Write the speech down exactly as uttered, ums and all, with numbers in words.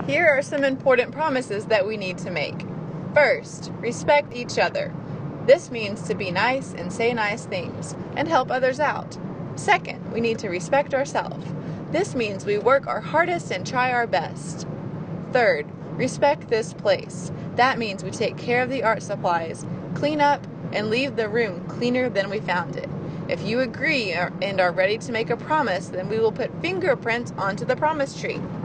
Here are some important promises that we need to make. First, respect each other. This means to be nice and say nice things and help others out. Second, we need to respect ourselves. This means we work our hardest and try our best. Third, respect this place. That means we take care of the art supplies, clean up, and leave the room cleaner than we found it. If you agree and are ready to make a promise, then we will put fingerprints onto the promise tree.